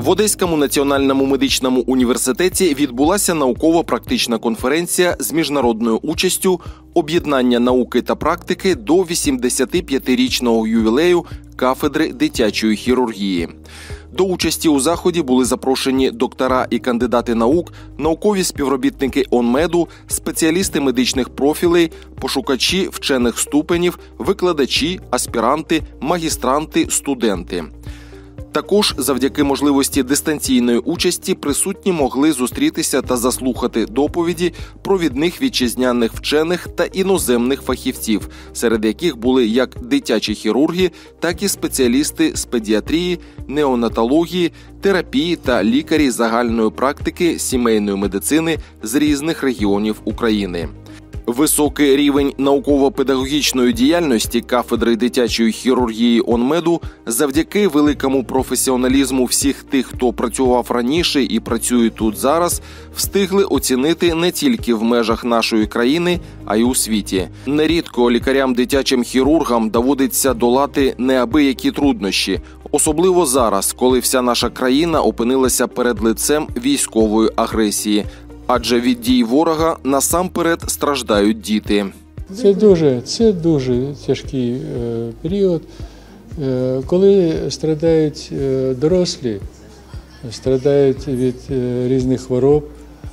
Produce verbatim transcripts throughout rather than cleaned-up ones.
В Одеському національному медичному університеті відбулася науково-практична конференція з міжнародною участю «Об'єднання науки та практики до вісімдесятип'ятирічного ювілею кафедри дитячої хірургії». До участі у заході були запрошені доктора і кандидати наук, наукові співробітники ОНМЕДу, спеціалісти медичних профілей, пошукачі вчених ступенів, викладачі, аспіранти, магістранти, студенти. Також завдяки можливості дистанційної участі присутні могли зустрітися та заслухати доповіді провідних вітчизняних вчених та іноземних фахівців, серед яких були як дитячі хірурги, так і спеціалісти з педіатрії, неонатології, терапії та лікарі загальної практики сімейної медицини з різних регіонів України. Високий рівень науково-педагогічної діяльності кафедри дитячої хірургії ОНМЕДу завдяки великому професіоналізму всіх тих, хто працював раніше і працює тут зараз, встигли оцінити не тільки в межах нашої країни, а й у світі. Нерідко лікарям-дитячим хірургам доводиться долати неабиякі труднощі, особливо зараз, коли вся наша країна опинилася перед лицем військової агресії. Адже від дій ворога насамперед страждають діти. Це дуже, це дуже тяжкий е, період, е, коли страдають е, дорослі, страдають від е, різних хвороб,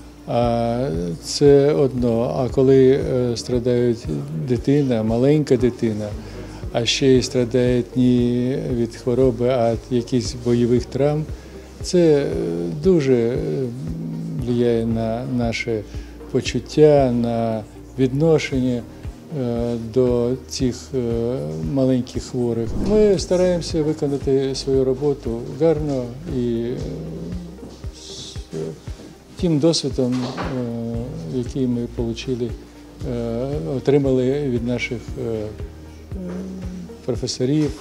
а це одно. А коли е, страдають дитина, маленька дитина, а ще й страдає не від хвороби, а від якихось бойових травм, це дуже впливає на наше почуття, на відношення до цих маленьких хворих. Ми стараємося виконати свою роботу гарно і з тим досвідом, який ми отримали, отримали від наших професорів,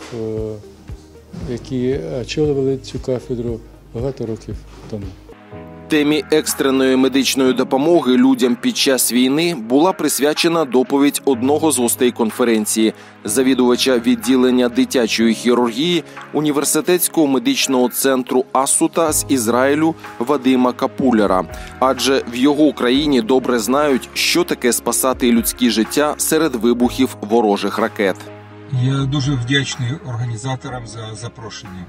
які очолювали цю кафедру багато років тому. Темі екстреної медичної допомоги людям під час війни була присвячена доповідь одного з гостей конференції – завідувача відділення дитячої хірургії Університетського медичного центру Ассута з Ізраїлю Вадима Капуляра. Адже в його країні добре знають, що таке спасати людські життя серед вибухів ворожих ракет. Я дуже вдячний організаторам за запрошення.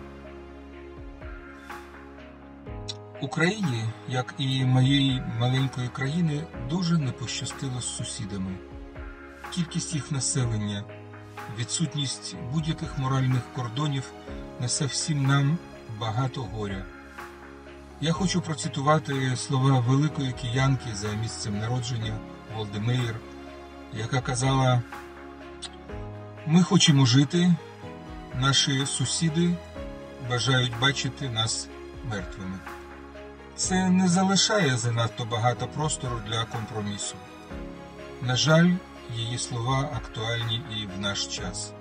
Україні, як і моєї маленької країни, дуже не пощастило з сусідами. Кількість їх населення, відсутність будь-яких моральних кордонів несе всім нам багато горя. Я хочу процитувати слова великої киянки за місцем народження Голди Меїр, яка казала: «Ми хочемо жити, наші сусіди бажають бачити нас мертвими». Це не залишає занадто багато простору для компромісу. На жаль, її слова актуальні і в наш час.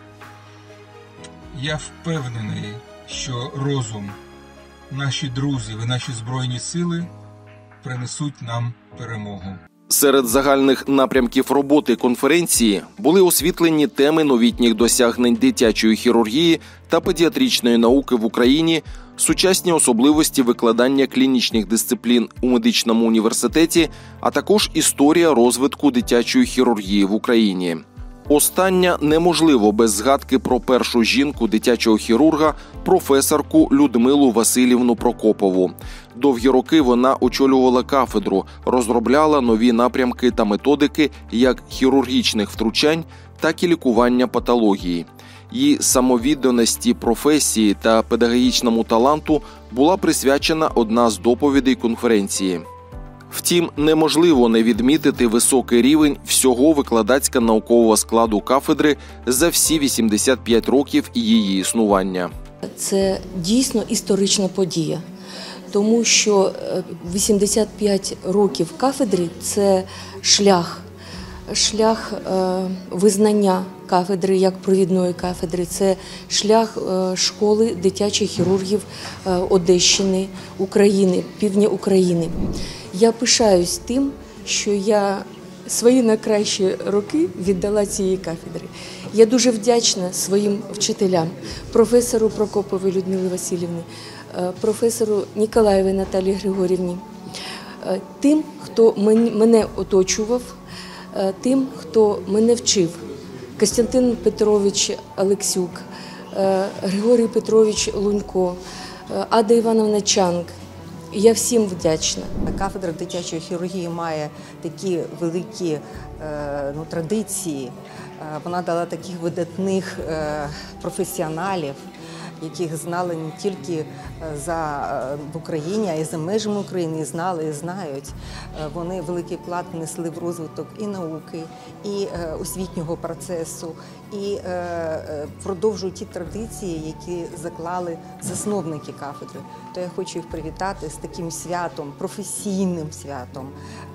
Я впевнений, що розум, наші друзі і наші Збройні Сили принесуть нам перемогу. Серед загальних напрямків роботи конференції були освітлені теми новітніх досягнень дитячої хірургії та педіатричної науки в Україні, сучасні особливості викладання клінічних дисциплін у медичному університеті, а також історія розвитку дитячої хірургії в Україні. Остання неможливо без згадки про першу жінку дитячого хірурга, професорку Людмилу Васильівну Прокопову. Довгі роки вона очолювала кафедру, розробляла нові напрямки та методики як хірургічних втручань, так і лікування патології. Її самовідданості професії та педагогічному таланту була присвячена одна з доповідей конференції. Втім, неможливо не відмітити високий рівень всього викладацько-наукового складу кафедри за всі вісімдесят п'ять років її існування. Це дійсно історична подія, тому що вісімдесят п'ять років кафедри – це шлях, шлях визнання кафедри як провідної кафедри, це шлях школи дитячих хірургів Одещини, України, півдня України. Я пишаюсь тим, що я свої найкращі роки віддала цієї кафедри. Я дуже вдячна своїм вчителям, професору Прокоповій Людмилі Васильівні, професору Ніколаєвій Наталії Григорівні, тим, хто мене оточував, тим, хто мене вчив. Костянтин Петрович Алексюк, Григорій Петрович Лунько, Ада Івановна Чанг. Я всім вдячна. Кафедра дитячої хірургії має такі великі ну, традиції. Вона дала таких видатних професіоналів, яких знали не тільки за, в Україні, а й за межами України, і знали, і знають. Вони великий вклад внесли в розвиток і науки, і освітнього процесу, і продовжують ті традиції, які заклали засновники кафедри. То я хочу їх привітати з таким святом, професійним святом,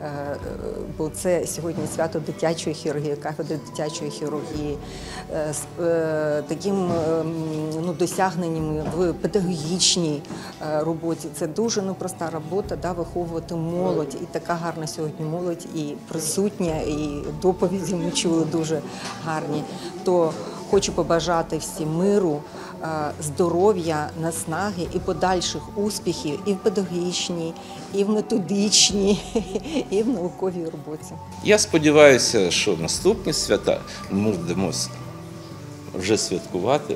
бо це сьогодні свято дитячої хірургії, кафедри дитячої хірургії, з таким ну, досягненнями в педагогічній роботі. Це дуже непроста робота, да, виховувати молодь. І така гарна сьогодні молодь, і присутня, і доповіді ми чули дуже гарні. То хочу побажати всім миру, здоров'я, наснаги і подальших успіхів і в педагогічній, і в методичній, і в науковій роботі. Я сподіваюся, що наступні свята ми будемо вже святкувати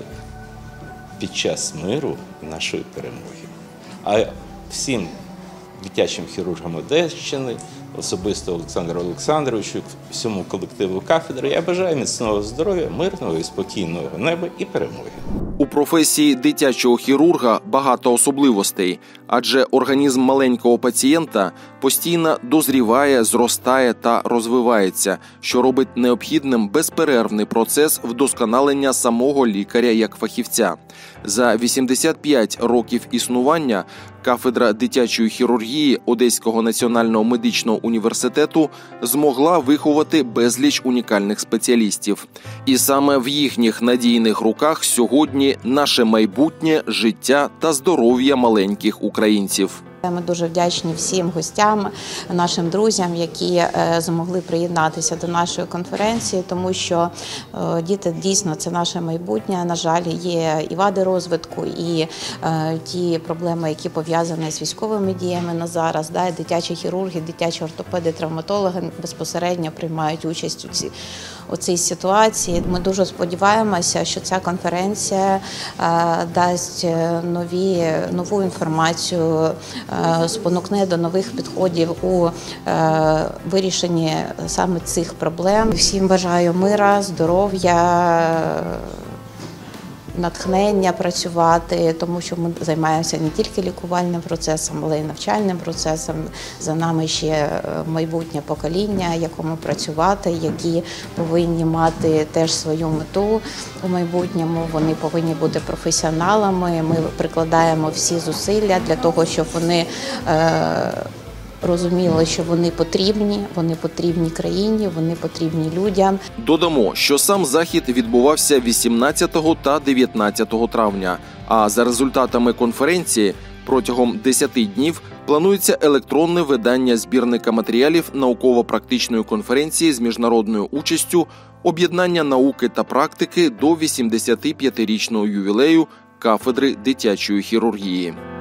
під час миру і нашої перемоги. А всім дитячим хірургам Одещини, особисто Олександру Олександровичу, всьому колективу кафедри, я бажаю міцного здоров'я, мирного і спокійного неба і перемоги. У професії дитячого хірурга багато особливостей, адже організм маленького пацієнта постійно дозріває, зростає та розвивається, що робить необхідним безперервний процес вдосконалення самого лікаря як фахівця. За вісімдесят п'ять років існування кафедра дитячої хірургії Одеського національного медичного університету змогла виховати безліч унікальних спеціалістів. І саме в їхніх надійних руках сьогодні наше майбутнє, життя та здоров'я маленьких українців. Ми дуже вдячні всім гостям, нашим друзям, які змогли приєднатися до нашої конференції, тому що діти дійсно це наше майбутнє. На жаль, є і вади розвитку, і ті проблеми, які пов'язані з військовими діями на зараз. Да, дитячі хірурги, дитячі ортопеди, травматологи безпосередньо приймають участь у цій, у цій ситуації. Ми дуже сподіваємося, що ця конференція дасть нові, нову інформацію, спонукне до нових підходів у е, вирішенні саме цих проблем. Всім бажаю мира, здоров'я, натхнення працювати, тому що ми займаємося не тільки лікувальним процесом, але й навчальним процесом. За нами ще майбутнє покоління, якому працювати, які повинні мати теж свою мету у майбутньому. Вони повинні бути професіоналами. Ми прикладаємо всі зусилля для того, щоб вони е, розуміли, що вони потрібні, вони потрібні країні, вони потрібні людям. Додамо, що сам захід відбувався вісімнадцятого та дев'ятнадцятого травня, а за результатами конференції протягом десяти днів планується електронне видання збірника матеріалів науково-практичної конференції з міжнародною участю «Об'єднання науки та практики до вісімдесятип'ятирічного ювілею кафедри дитячої хірургії».